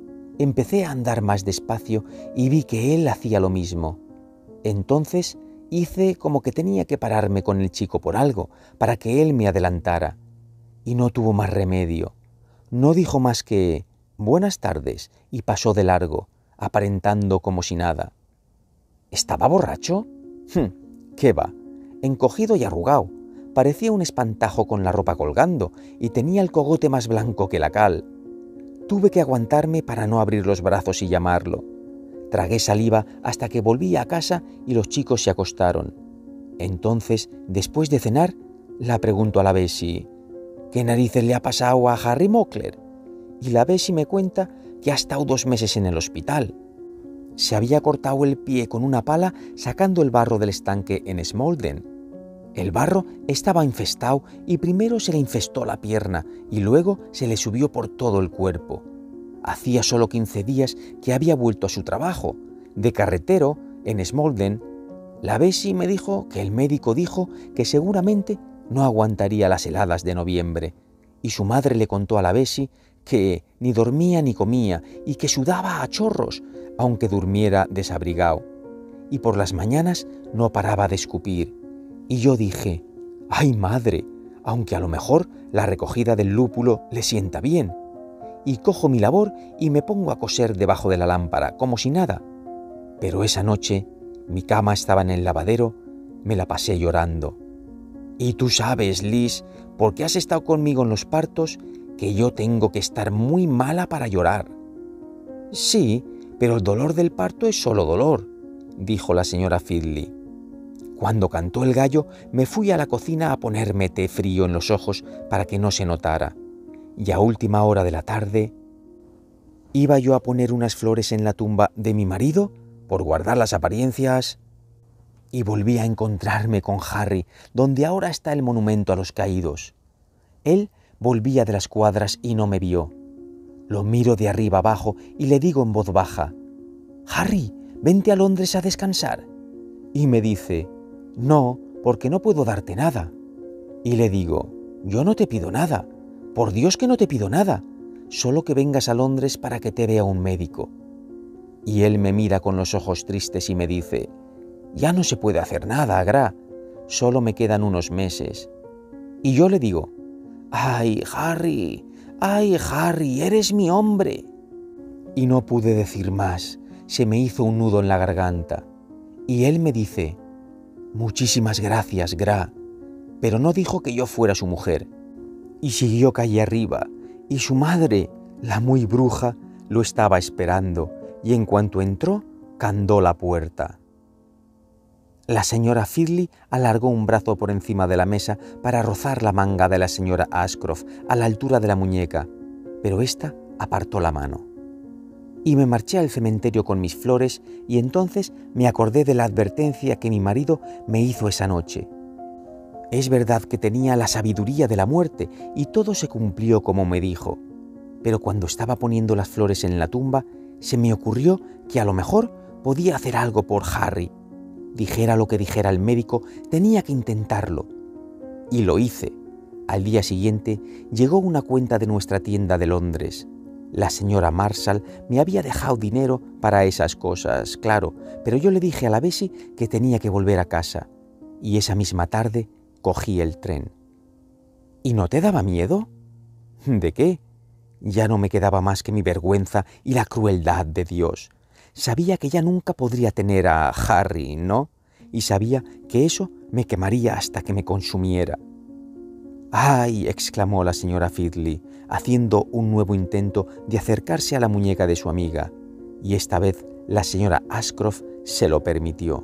Empecé a andar más despacio y vi que él hacía lo mismo. Entonces hice como que tenía que pararme con el chico por algo, para que él me adelantara. Y no tuvo más remedio. No dijo más que «buenas tardes» y pasó de largo, aparentando como si nada. ¿Estaba borracho? ¿Qué va? Encogido y arrugado. Parecía un espantajo con la ropa colgando y tenía el cogote más blanco que la cal. Tuve que aguantarme para no abrir los brazos y llamarlo. Tragué saliva hasta que volví a casa y los chicos se acostaron. Entonces, después de cenar, la pregunto a la Bessie, ¿qué narices le ha pasado a Harry Mockler? Y la Bessie me cuenta que ha estado 2 meses en el hospital. Se había cortado el pie con una pala sacando el barro del estanque en Smalden. El barro estaba infestado y primero se le infestó la pierna y luego se le subió por todo el cuerpo. Hacía solo 15 días que había vuelto a su trabajo, de carretero, en Smalden. La Bessie me dijo que el médico dijo que seguramente no aguantaría las heladas de noviembre, y su madre le contó a la Bessie que ni dormía ni comía y que sudaba a chorros, aunque durmiera desabrigado, y por las mañanas no paraba de escupir. Y yo dije, ¡ay madre! Aunque a lo mejor la recogida del lúpulo le sienta bien. Y cojo mi labor y me pongo a coser debajo de la lámpara, como si nada. Pero esa noche, mi cama estaba en el lavadero, me la pasé llorando. Y tú sabes, Liz, porque has estado conmigo en los partos, que yo tengo que estar muy mala para llorar. Sí, pero el dolor del parto es solo dolor, dijo la señora Findlay. Cuando cantó el gallo, me fui a la cocina a ponerme té frío en los ojos para que no se notara. Y a última hora de la tarde, iba yo a poner unas flores en la tumba de mi marido, por guardar las apariencias, y volví a encontrarme con Harry, donde ahora está el monumento a los caídos. Él volvía de las cuadras y no me vio. Lo miro de arriba abajo y le digo en voz baja, «Harry, vente a Londres a descansar». Y me dice, «No, porque no puedo darte nada». Y le digo, «Yo no te pido nada, por Dios que no te pido nada, solo que vengas a Londres para que te vea un médico». Y él me mira con los ojos tristes y me dice, «Ya no se puede hacer nada, Gra, solo me quedan unos meses». Y yo le digo, ¡ay, Harry! ¡Ay, Harry! ¡Eres mi hombre! Y no pude decir más, se me hizo un nudo en la garganta. Y él me dice, «Muchísimas gracias, Gra», pero no dijo que yo fuera su mujer. Y siguió calle arriba, y su madre, la muy bruja, lo estaba esperando, y en cuanto entró, candó la puerta. La señora Findlay alargó un brazo por encima de la mesa para rozar la manga de la señora Ashcroft a la altura de la muñeca, pero ésta apartó la mano. Y me marché al cementerio con mis flores y entonces me acordé de la advertencia que mi marido me hizo esa noche. Es verdad que tenía la sabiduría de la muerte y todo se cumplió como me dijo, pero cuando estaba poniendo las flores en la tumba, se me ocurrió que a lo mejor podía hacer algo por Harry. Dijera lo que dijera el médico, tenía que intentarlo. Y lo hice. Al día siguiente llegó una cuenta de nuestra tienda de Londres. La señora Marshall me había dejado dinero para esas cosas, claro, pero yo le dije a la Bessie que tenía que volver a casa. Y esa misma tarde cogí el tren. ¿Y no te daba miedo? ¿De qué? Ya no me quedaba más que mi vergüenza y la crueldad de Dios. Sabía que ya nunca podría tener a Harry, ¿no? Y sabía que eso me quemaría hasta que me consumiera. ¡Ay!, exclamó la señora Findlay, haciendo un nuevo intento de acercarse a la muñeca de su amiga, y esta vez la señora Ashcroft se lo permitió.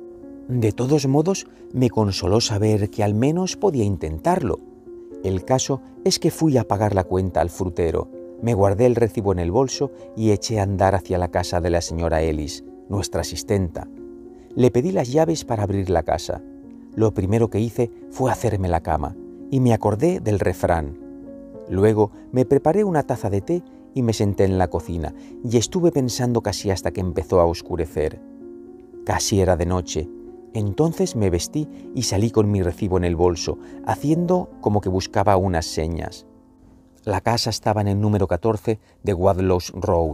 De todos modos, me consoló saber que al menos podía intentarlo. El caso es que fui a pagar la cuenta al frutero, me guardé el recibo en el bolso y eché a andar hacia la casa de la señora Ellis, nuestra asistenta. Le pedí las llaves para abrir la casa. Lo primero que hice fue hacerme la cama, y me acordé del refrán. Luego me preparé una taza de té y me senté en la cocina, y estuve pensando casi hasta que empezó a oscurecer. Casi era de noche. Entonces me vestí y salí con mi recibo en el bolso, haciendo como que buscaba unas señas. La casa estaba en el número 14 de Wadlows Road.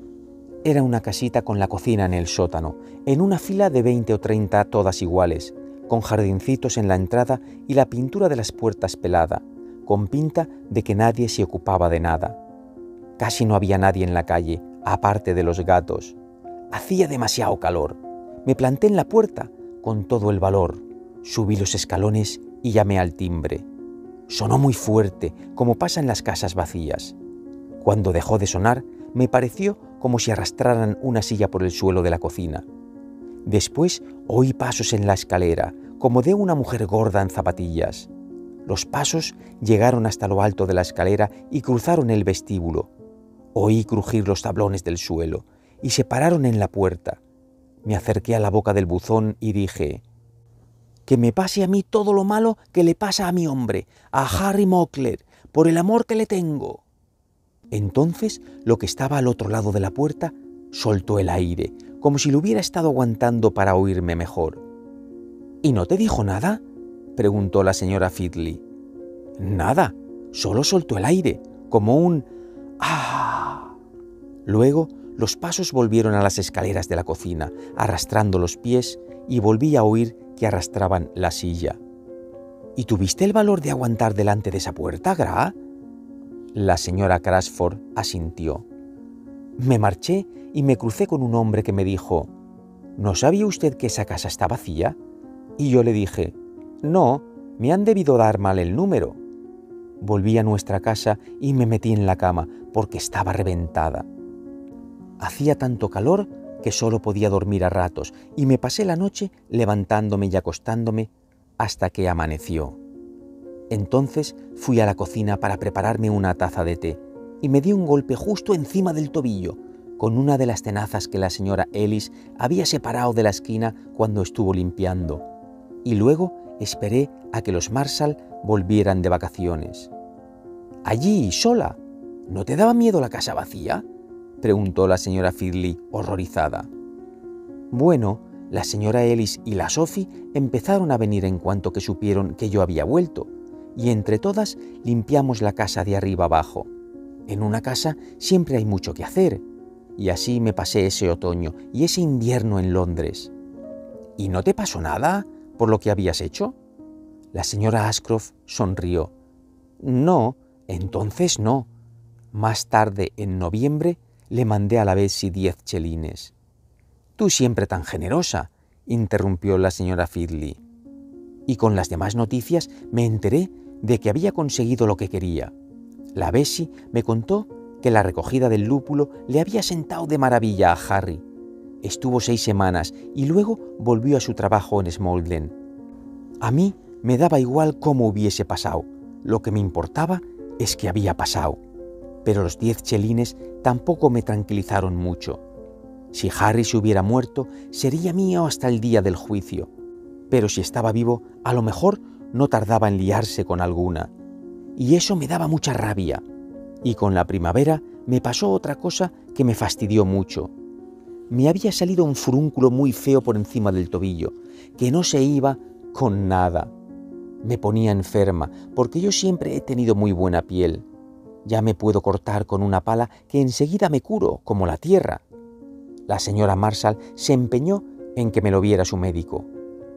Era una casita con la cocina en el sótano, en una fila de 20 o 30 todas iguales, con jardincitos en la entrada y la pintura de las puertas pelada, con pinta de que nadie se ocupaba de nada. Casi no había nadie en la calle, aparte de los gatos. Hacía demasiado calor. Me planté en la puerta con todo el valor, subí los escalones y llamé al timbre. Sonó muy fuerte, como pasa en las casas vacías. Cuando dejó de sonar, me pareció como si arrastraran una silla por el suelo de la cocina. Después oí pasos en la escalera, como de una mujer gorda en zapatillas. Los pasos llegaron hasta lo alto de la escalera y cruzaron el vestíbulo. Oí crujir los tablones del suelo y se pararon en la puerta. Me acerqué a la boca del buzón y dije: «Que me pase a mí todo lo malo que le pasa a mi hombre, a Harry Mockler, por el amor que le tengo». Entonces, lo que estaba al otro lado de la puerta soltó el aire, como si lo hubiera estado aguantando para oírme mejor. «¿Y no te dijo nada?», preguntó la señora Findlay. «Nada, solo soltó el aire, como un ¡ah!». Luego, los pasos volvieron a las escaleras de la cocina, arrastrando los pies, y volví a oír que arrastraban la silla. «¿Y tuviste el valor de aguantar delante de esa puerta, Gra?». La señora Cransford asintió. Me marché y me crucé con un hombre que me dijo: «¿No sabía usted que esa casa está vacía?». Y yo le dije: «No, me han debido dar mal el número». Volví a nuestra casa y me metí en la cama porque estaba reventada. Hacía tanto calor que solo podía dormir a ratos y me pasé la noche levantándome y acostándome hasta que amaneció. Entonces fui a la cocina para prepararme una taza de té y me di un golpe justo encima del tobillo con una de las tenazas que la señora Ellis había separado de la esquina cuando estuvo limpiando. Y luego esperé a que los Marshall volvieran de vacaciones. «Allí, sola, ¿no te daba miedo la casa vacía?», preguntó la señora Findlay, horrorizada. Bueno, la señora Ellis y la Sophie empezaron a venir en cuanto que supieron que yo había vuelto, y entre todas limpiamos la casa de arriba abajo. En una casa siempre hay mucho que hacer, y así me pasé ese otoño y ese invierno en Londres. «¿Y no te pasó nada por lo que habías hecho?». La señora Ashcroft sonrió. «No, entonces no. Más tarde, en noviembre, le mandé a la Betsy 10 chelines». «Tú siempre tan generosa», interrumpió la señora Findlay. Y con las demás noticias me enteré de que había conseguido lo que quería. La Betsy me contó que la recogida del lúpulo le había sentado de maravilla a Harry. Estuvo 6 semanas y luego volvió a su trabajo en Smolden. A mí me daba igual cómo hubiese pasado. Lo que me importaba es que había pasado. Pero los 10 chelines tampoco me tranquilizaron mucho. Si Harry se hubiera muerto, sería mío hasta el día del juicio. Pero si estaba vivo, a lo mejor no tardaba en liarse con alguna. Y eso me daba mucha rabia. Y con la primavera me pasó otra cosa que me fastidió mucho. Me había salido un furúnculo muy feo por encima del tobillo, que no se iba con nada. Me ponía enferma, porque yo siempre he tenido muy buena piel. Ya me puedo cortar con una pala que enseguida me curo, como la tierra. La señora Marshall se empeñó en que me lo viera su médico.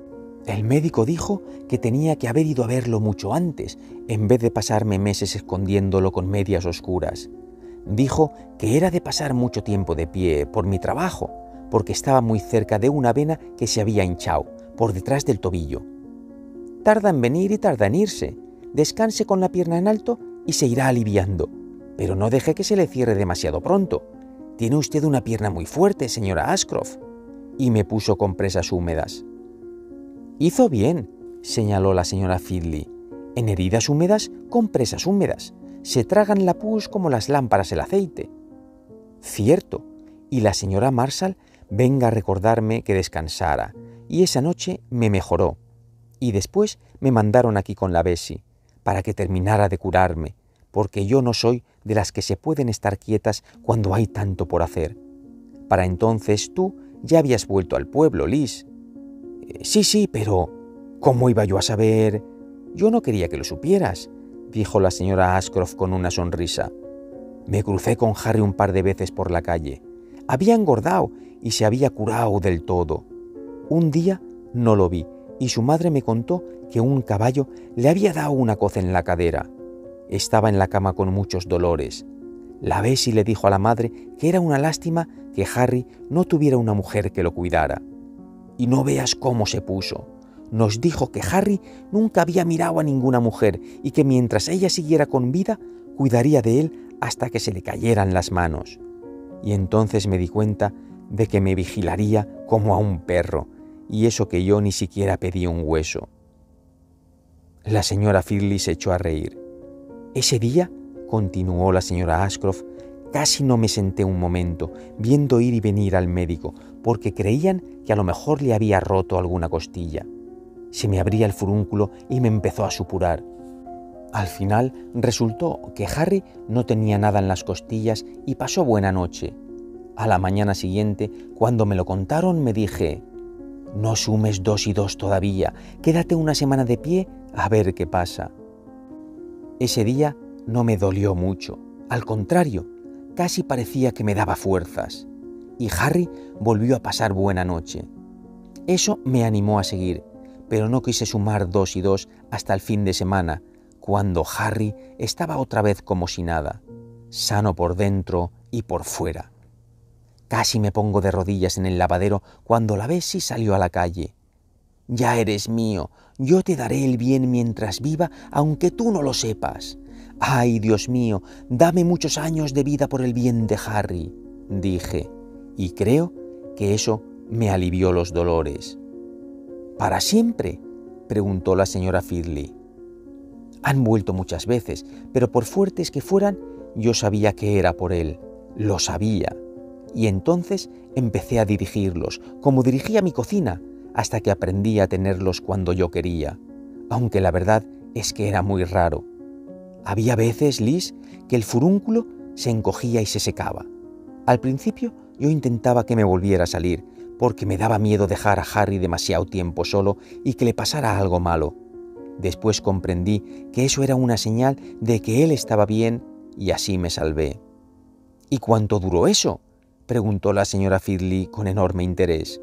El médico dijo que tenía que haber ido a verlo mucho antes, en vez de pasarme meses escondiéndolo con medias oscuras. Dijo que era de pasar mucho tiempo de pie por mi trabajo, porque estaba muy cerca de una vena que se había hinchado, por detrás del tobillo. Tarda en venir y tarda en irse. Descanse con la pierna en alto y se irá aliviando, pero no deje que se le cierre demasiado pronto. Tiene usted una pierna muy fuerte, señora Ashcroft. Y me puso compresas húmedas. Hizo bien, señaló la señora Findlay. En heridas húmedas, compresas húmedas. Se tragan la pus como las lámparas el aceite. Cierto, y la señora Marshall venga a recordarme que descansara, y esa noche me mejoró. Y después me mandaron aquí con la Bessie, para que terminara de curarme, porque yo no soy de las que se pueden estar quietas cuando hay tanto por hacer. Para entonces tú ya habías vuelto al pueblo, Liz. Sí, pero ¿cómo iba yo a saber? Yo no quería que lo supieras, dijo la señora Ashcroft con una sonrisa. Me crucé con Harry un par de veces por la calle. Había engordado y se había curado del todo. Un día no lo vi y su madre me contó que un caballo le había dado una coz en la cadera. Estaba en la cama con muchos dolores. La Bessie le dijo a la madre que era una lástima que Harry no tuviera una mujer que lo cuidara. Y no veas cómo se puso. Nos dijo que Harry nunca había mirado a ninguna mujer y que mientras ella siguiera con vida, cuidaría de él hasta que se le cayeran las manos. Y entonces me di cuenta de que me vigilaría como a un perro, y eso que yo ni siquiera pedí un hueso. La señora Findlay se echó a reír. Ese día, continuó la señora Ashcroft, casi no me senté un momento, viendo ir y venir al médico, porque creían que a lo mejor le había roto alguna costilla. Se me abría el furúnculo y me empezó a supurar. Al final resultó que Harry no tenía nada en las costillas y pasó buena noche. A la mañana siguiente, cuando me lo contaron, me dije: «No sumes 2 y 2 todavía, quédate una semana de pie a ver qué pasa». Ese día no me dolió mucho, al contrario, casi parecía que me daba fuerzas. Y Harry volvió a pasar buena noche. Eso me animó a seguir, pero no quise sumar 2 y 2 hasta el fin de semana, cuando Harry estaba otra vez como si nada, sano por dentro y por fuera. Casi me pongo de rodillas en el lavadero cuando la Bessie salió a la calle. «Ya eres mío, yo te daré el bien mientras viva, aunque tú no lo sepas. ¡Ay, Dios mío, dame muchos años de vida por el bien de Harry!», dije, y creo que eso me alivió los dolores. «¿Para siempre?», preguntó la señora Findlay. Han vuelto muchas veces, pero por fuertes que fueran, yo sabía que era por él, lo sabía. Y entonces empecé a dirigirlos, como dirigía mi cocina, hasta que aprendí a tenerlos cuando yo quería, aunque la verdad es que era muy raro. Había veces, Liz, que el furúnculo se encogía y se secaba. Al principio yo intentaba que me volviera a salir, porque me daba miedo dejar a Harry demasiado tiempo solo y que le pasara algo malo. Después comprendí que eso era una señal de que él estaba bien y así me salvé. «¿Y cuánto duró eso?», preguntó la señora Findlay con enorme interés.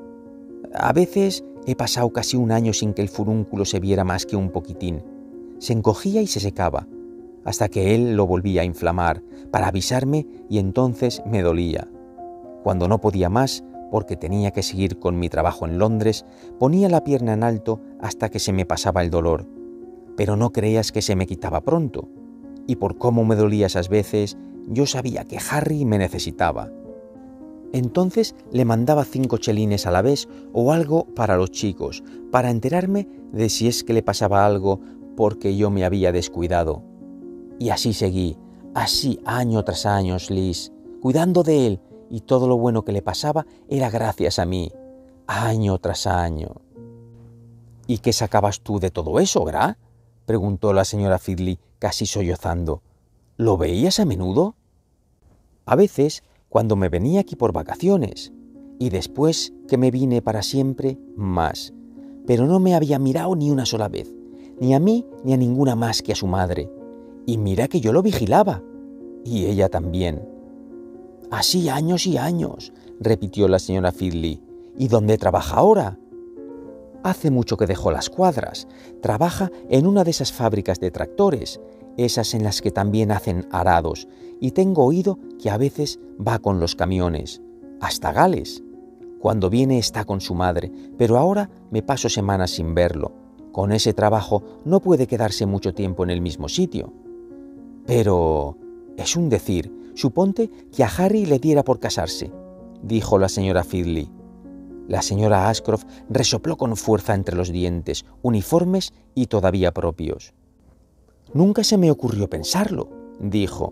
«A veces he pasado casi un año sin que el furúnculo se viera más que un poquitín. Se encogía y se secaba, hasta que él lo volvía a inflamar para avisarme y entonces me dolía. Cuando no podía más, porque tenía que seguir con mi trabajo en Londres, ponía la pierna en alto hasta que se me pasaba el dolor. Pero no creas que se me quitaba pronto. Y por cómo me dolía esas veces, yo sabía que Harry me necesitaba. Entonces le mandaba 5 chelines a la vez o algo para los chicos, para enterarme de si es que le pasaba algo porque yo me había descuidado. Y así seguí, así año tras año, Liz, cuidando de él, y todo lo bueno que le pasaba era gracias a mí, año tras año. «¿Y qué sacabas tú de todo eso, gra?», preguntó la señora Findlay, casi sollozando. «¿Lo veías a menudo?». «A veces, cuando me venía aquí por vacaciones, y después que me vine para siempre, más. Pero no me había mirado ni una sola vez, ni a mí ni a ninguna más que a su madre. Y mira que yo lo vigilaba, y ella también». «Así años y años», repitió la señora Findlay. «¿Y dónde trabaja ahora?». hace mucho que dejó las cuadras. Trabaja en una de esas fábricas de tractores, esas en las que también hacen arados, y tengo oído que a veces va con los camiones, hasta Gales. Cuando viene está con su madre, pero ahora me paso semanas sin verlo. Con ese trabajo no puede quedarse mucho tiempo en el mismo sitio. Pero es un decir, suponte que a Harry le diera por casarse, dijo la señora Findlay. La señora Ashcroft resopló con fuerza entre los dientes, uniformes y todavía propios. Nunca se me ocurrió pensarlo, dijo.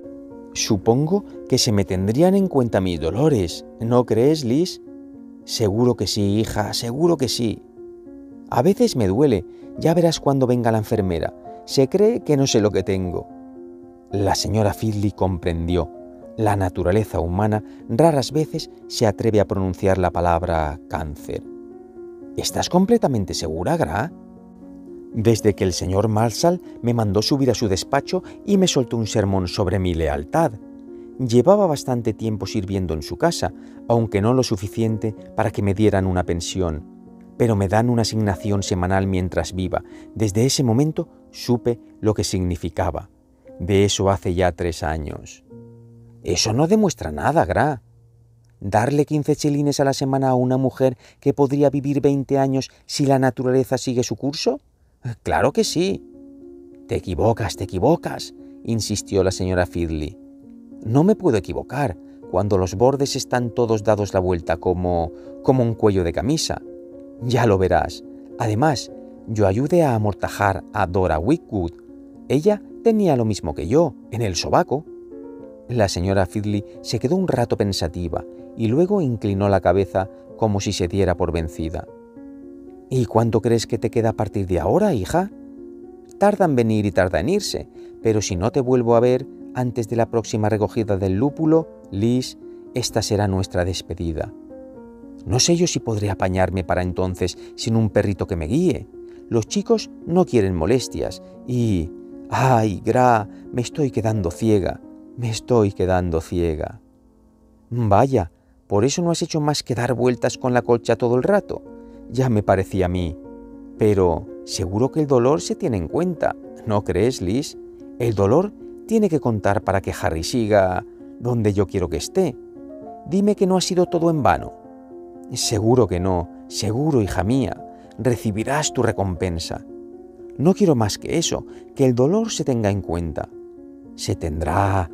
Supongo que se me tendrían en cuenta mis dolores, ¿no crees, Liz? Seguro que sí, hija, seguro que sí. A veces me duele, ya verás cuando venga la enfermera. Se cree que no sé lo que tengo. La señora Findlay comprendió. La naturaleza humana raras veces se atreve a pronunciar la palabra cáncer. ¿Estás completamente segura, Gra? Desde que el señor Marshall me mandó subir a su despacho y me soltó un sermón sobre mi lealtad. Llevaba bastante tiempo sirviendo en su casa, aunque no lo suficiente para que me dieran una pensión, pero me dan una asignación semanal mientras viva. Desde ese momento supe lo que significaba. De eso hace ya 3 años. Eso no demuestra nada, Gra. ¿Darle 15 chelines a la semana a una mujer que podría vivir 20 años si la naturaleza sigue su curso? Claro que sí. Te equivocas, insistió la señora Findlay. No me puedo equivocar cuando los bordes están todos dados la vuelta como un cuello de camisa. Ya lo verás. Además, yo ayudé a amortajar a Dora Wicwood. Ella tenía lo mismo que yo, en el sobaco. La señora Findlay se quedó un rato pensativa y luego inclinó la cabeza como si se diera por vencida. ¿Y cuánto crees que te queda a partir de ahora, hija? Tarda en venir y tarda en irse, pero si no te vuelvo a ver antes de la próxima recogida del lúpulo, Liz, esta será nuestra despedida. No sé yo si podré apañarme para entonces sin un perrito que me guíe. Los chicos no quieren molestias y... ¡Ay, Gra! Me estoy quedando ciega. Vaya, ¿por eso no has hecho más que dar vueltas con la colcha todo el rato? Ya me parecía a mí. Pero seguro que el dolor se tiene en cuenta, ¿no crees, Liz? El dolor tiene que contar para que Harry siga donde yo quiero que esté. Dime que no ha sido todo en vano. Seguro que no, seguro, hija mía. Recibirás tu recompensa. No quiero más que eso, que el dolor se tenga en cuenta. Se tendrá,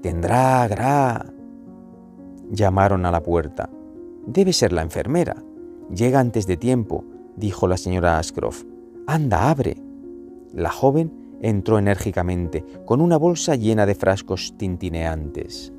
Gra. Llamaron a la puerta. Debe ser la enfermera. Llega antes de tiempo, dijo la señora Ashcroft. Anda, abre. La joven entró enérgicamente, con una bolsa llena de frascos tintineantes.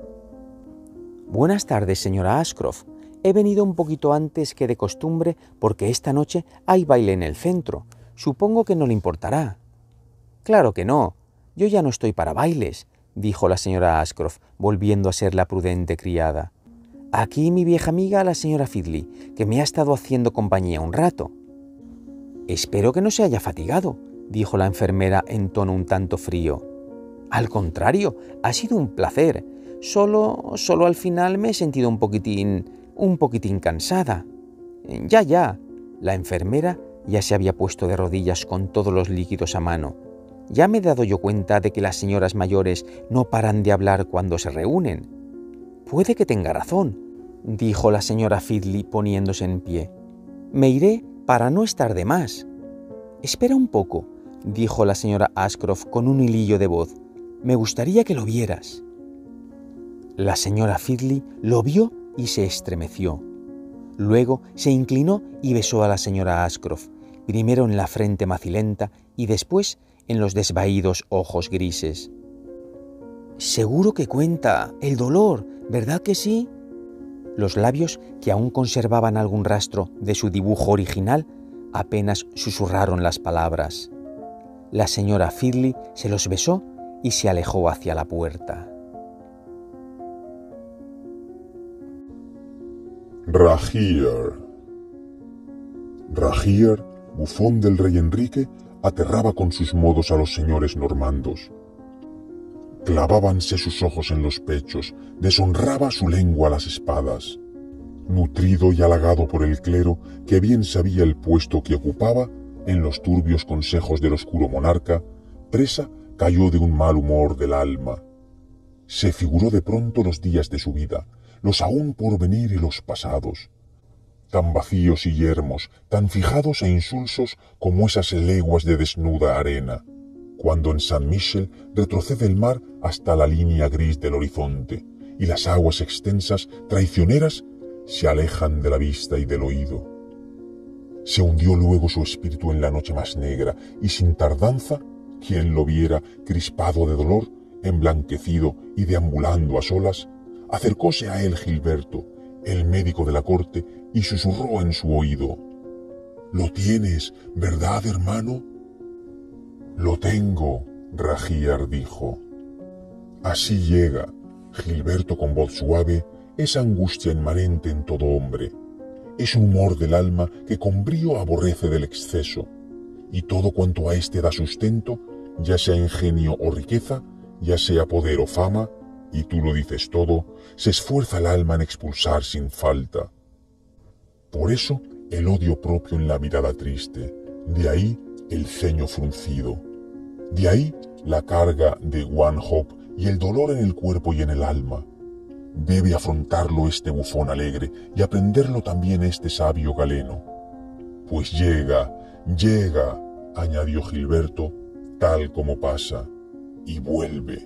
Buenas tardes, señora Ashcroft. He venido un poquito antes que de costumbre porque esta noche hay baile en el centro. Supongo que no le importará. Claro que no. Yo ya no estoy para bailes, dijo la señora Ashcroft, volviendo a ser la prudente criada. Aquí mi vieja amiga, la señora Findlay, que me ha estado haciendo compañía un rato. Espero que no se haya fatigado, dijo la enfermera en tono un tanto frío. Al contrario, ha sido un placer. Solo al final me he sentido un poquitín cansada. Ya. La enfermera ya se había puesto de rodillas con todos los líquidos a mano. Ya me he dado yo cuenta de que las señoras mayores no paran de hablar cuando se reúnen. Puede que tenga razón, dijo la señora Findlay poniéndose en pie. Me iré para no estar de más. Espera un poco, dijo la señora Ashcroft con un hilillo de voz. Me gustaría que lo vieras. La señora Findlay lo vio y se estremeció. Luego se inclinó y besó a la señora Ashcroft, primero en la frente macilenta y después en los desvaídos ojos grises. Seguro que cuenta el dolor, ¿verdad que sí? Los labios, que aún conservaban algún rastro de su dibujo original, apenas susurraron las palabras. La señora Findlay se los besó y se alejó hacia la puerta. Ragier, bufón del rey Enrique, aterraba con sus modos a los señores normandos. Clavábanse sus ojos en los pechos, deshonraba su lengua a las espadas. Nutrido y halagado por el clero, que bien sabía el puesto que ocupaba en los turbios consejos del oscuro monarca, presa cayó de un mal humor del alma. Se figuró de pronto los días de su vida, los aún por venir y los pasados, tan vacíos y yermos, tan fijados e insulsos como esas leguas de desnuda arena, cuando en San Michel retrocede el mar hasta la línea gris del horizonte, y las aguas extensas, traicioneras, se alejan de la vista y del oído. Se hundió luego su espíritu en la noche más negra, y sin tardanza, quien lo viera crispado de dolor, emblanquecido y deambulando a solas, acercóse a él Gilberto, el médico de la corte, y susurró en su oído: «¿Lo tienes, verdad, hermano?» «Lo tengo», Ragiar dijo. Así llega, Gilberto con voz suave, esa angustia inmanente en todo hombre, es un humor del alma que con brío aborrece del exceso, y todo cuanto a éste da sustento, ya sea ingenio o riqueza, ya sea poder o fama, y tú lo dices todo, se esfuerza el alma en expulsar sin falta. Por eso el odio propio en la mirada triste, de ahí el ceño fruncido, de ahí la carga de One-Hop y el dolor en el cuerpo y en el alma. Debe afrontarlo este bufón alegre y aprenderlo también este sabio galeno. Pues llega, añadió Gilberto, tal como pasa, y vuelve.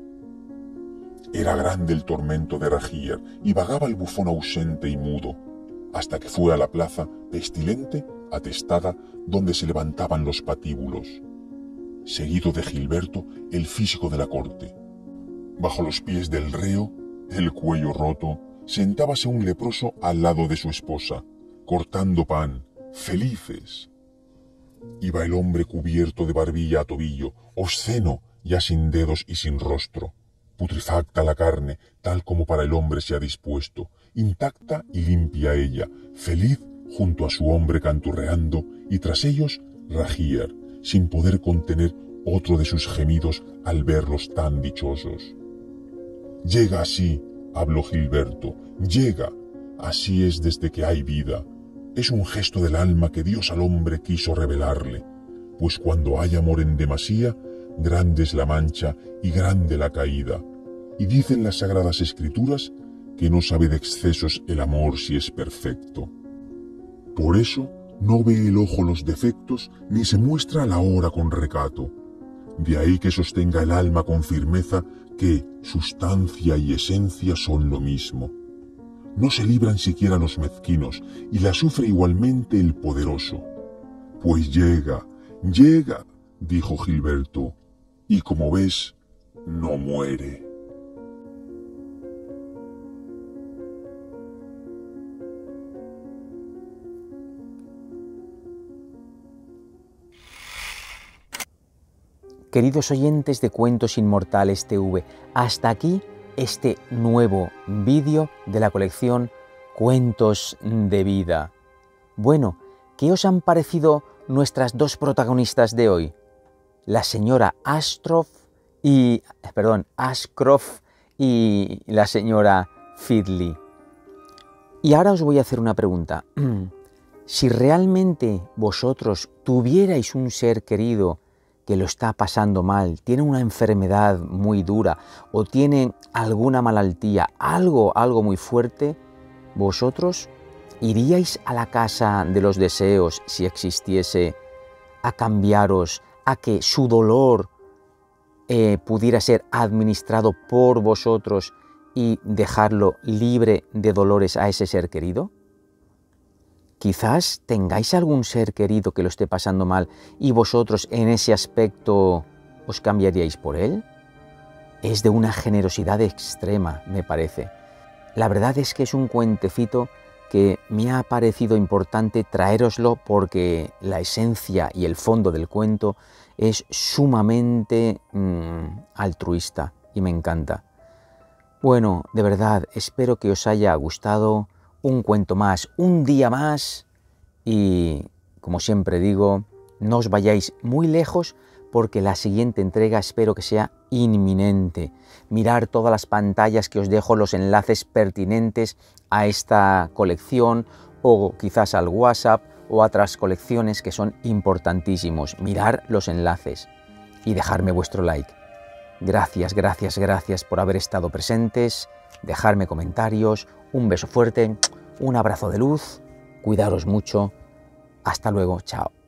Era grande el tormento de Ragiar y vagaba el bufón ausente y mudo, hasta que fue a la plaza pestilente, atestada, donde se levantaban los patíbulos. Seguido de Gilberto, el físico de la corte. Bajo los pies del reo, el cuello roto, sentábase un leproso al lado de su esposa, cortando pan, felices. Iba el hombre cubierto de barbilla a tobillo, obsceno, ya sin dedos y sin rostro. Putrefacta la carne, tal como para el hombre se ha dispuesto, intacta y limpia ella, feliz junto a su hombre canturreando, y tras ellos Ragiar, sin poder contener otro de sus gemidos al verlos tan dichosos. Llega así, habló Gilberto, llega, así es desde que hay vida. Es un gesto del alma que Dios al hombre quiso revelarle, pues cuando hay amor en demasía, grande es la mancha y grande la caída. Y dicen las sagradas escrituras que no sabe de excesos el amor si es perfecto. Por eso no ve el ojo los defectos ni se muestra la hora con recato. De ahí que sostenga el alma con firmeza que sustancia y esencia son lo mismo. No se libran siquiera los mezquinos y la sufre igualmente el poderoso. Pues llega, dijo Gilberto, y como ves, no muere. Queridos oyentes de Cuentos Inmortales TV, hasta aquí este nuevo vídeo de la colección Cuentos de Vida. Bueno, ¿qué os han parecido nuestras dos protagonistas de hoy? La señora Ashcroft y la señora Fiddley. Y ahora os voy a hacer una pregunta. Si realmente vosotros tuvierais un ser querido que lo está pasando mal, tiene una enfermedad muy dura o tiene alguna malaltía, algo muy fuerte, ¿vosotros iríais a la casa de los deseos si existiese a cambiaros, a que su dolor pudiera ser administrado por vosotros y dejarlo libre de dolores a ese ser querido? Quizás tengáis algún ser querido que lo esté pasando mal y vosotros en ese aspecto os cambiaríais por él. Es de una generosidad extrema, me parece. La verdad es que es un cuentecito que me ha parecido importante traéroslo porque la esencia y el fondo del cuento es sumamente altruista y me encanta. Bueno, de verdad, espero que os haya gustado. Un cuento más, un día más y, como siempre digo, no os vayáis muy lejos porque la siguiente entrega espero que sea inminente. Mirar todas las pantallas que os dejo, los enlaces pertinentes a esta colección o quizás al WhatsApp o a otras colecciones que son importantísimos. Mirar los enlaces y dejarme vuestro like. Gracias, gracias, gracias por haber estado presentes, dejarme comentarios, un beso fuerte, un abrazo de luz, cuidaros mucho, hasta luego, chao.